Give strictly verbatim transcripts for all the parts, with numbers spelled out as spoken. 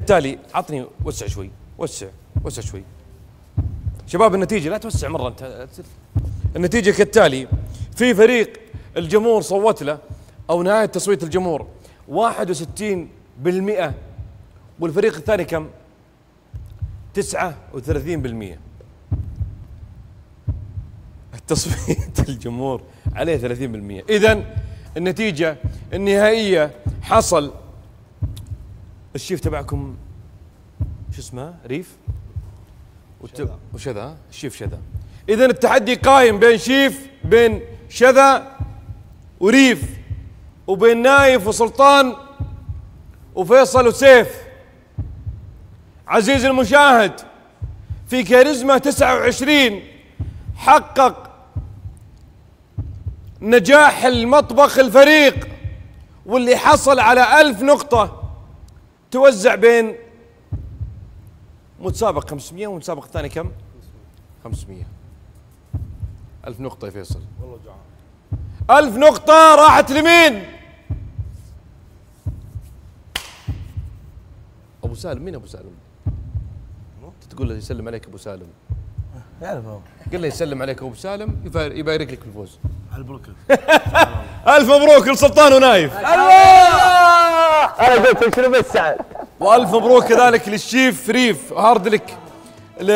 كالتالي. عطني وسع شوي، وسع وسع شوي شباب. النتيجة لا توسع مرة انت. النتيجة كالتالي: في فريق الجمهور صوت له، او نهاية تصويت الجمهور واحد وستين بالمئة، والفريق الثاني كم؟ تسعة وثلاثين بالمئة. التصويت الجمهور عليه ثلاثين بالمئة. إذن النتيجة النهائية حصل الشيف تبعكم شو اسمه؟ ريف وت... وشذا. الشيف شذا. إذن التحدي قايم بين شيف بين شذا وريف، وبين نايف وسلطان وفيصل وسيف. عزيزي المشاهد، في كاريزما تسعة وعشرين حقق نجاح المطبخ الفريق، واللي حصل على ألف نقطة توزع بين متسابق خمسمئة ومتسابق الثاني كم؟ خمسمئة. ألف نقطة يا فيصل. والله جعان. ألف نقطة راحت لمين؟ أبو سالم. مين أبو سالم؟ تقول له يسلم عليك أبو سالم. يعرفه. قل له يسلم عليك أبو سالم، يبارك لك بالفوز. مبروك. ألف مبروك لسلطان ونايف. أنا قلت لك شنو بس سعد. وألف مبروك كذلك للشيف ريف. هارد لك ل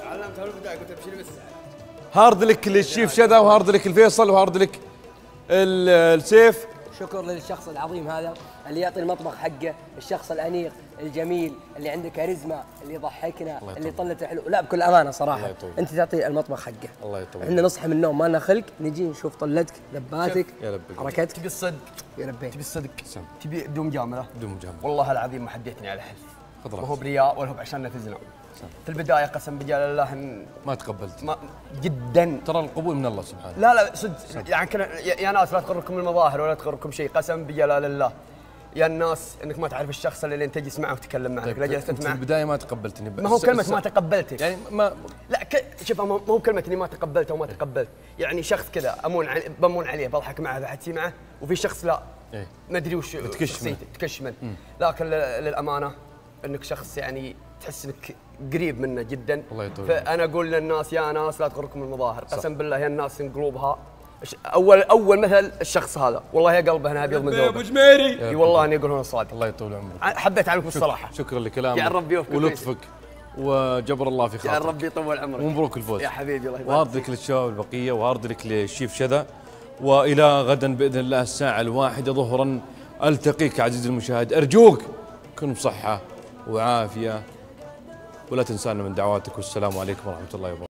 هارد لك للشيف شذا، وهارد لك الفيصل، وهارد لك السيف. شكر للشخص العظيم هذا اللي يعطي المطبخ حقه، الشخص الأنيق الجميل اللي عنده كاريزما، اللي يضحكنا، اللي طلته حلو. لا بكل أمانة صراحة انت تعطي المطبخ حقه. الله يطول. احنا نصحى من النوم ما لنا خلق، نجي نشوف طلتك، لباتك، حركتك. تبي الصدق؟ يا لبيك. تبي الصدق؟ تبي بدون مجامله؟ بدون مجامله. والله العظيم ما حديتني على حلف. ما هو برياء ولا هو عشان نفزنا. في البدايه قسم بجلال الله إن ما تقبلت. ما جدا. ترى القبول من الله سبحانه. لا لا صدق, صدق. يعني كنا يا, يا ناس لا تغركم المظاهر ولا تغركم شيء، قسم بجلال الله. يا الناس انك ما تعرف الشخص اللي انت تجلس معه وتتكلم معه. طيب لجلست معه. في البدايه ما تقبلتني. ما هو كلمه ما تقبلتك يعني ما لا ك... شوف ما هو كلمه اني ما تقبلته وما تقبلت. يعني شخص كذا امون علي... بمون عليه بضحك معه بحكي معه، وفي شخص لا إيه؟ ما ادري وش شخصيته تكشمن. لكن للامانه انك شخص يعني تحس انك قريب منه جدا. الله يطول. فانا اقول للناس يا ناس لا تغركم المظاهر. قسم بالله يا الناس ان قلوبها اول اول مثل الشخص هذا، والله يا قلبه انا ابيض من ذوبه. ابو جميري. اي والله اني اقول هنا صادق. الله يطول عمرك. حبيت اعلمكم الصراحه. شكرا لكلامك. يا رب يوفقك ولطفك وجبر الله في خاطرك. يا رب يطول عمرك. ومبروك الفوز يا حبيبي. الله يبارك. وهارد لك للشباب البقيه، وهارد لك للشيف شذا. والى غدا باذن الله الساعه الواحده ظهرا التقيك عزيزي المشاهد. ارجوك كن بصحه وعافيه، ولا تنسانا من دعواتك. والسلام عليكم ورحمه الله وبركاته.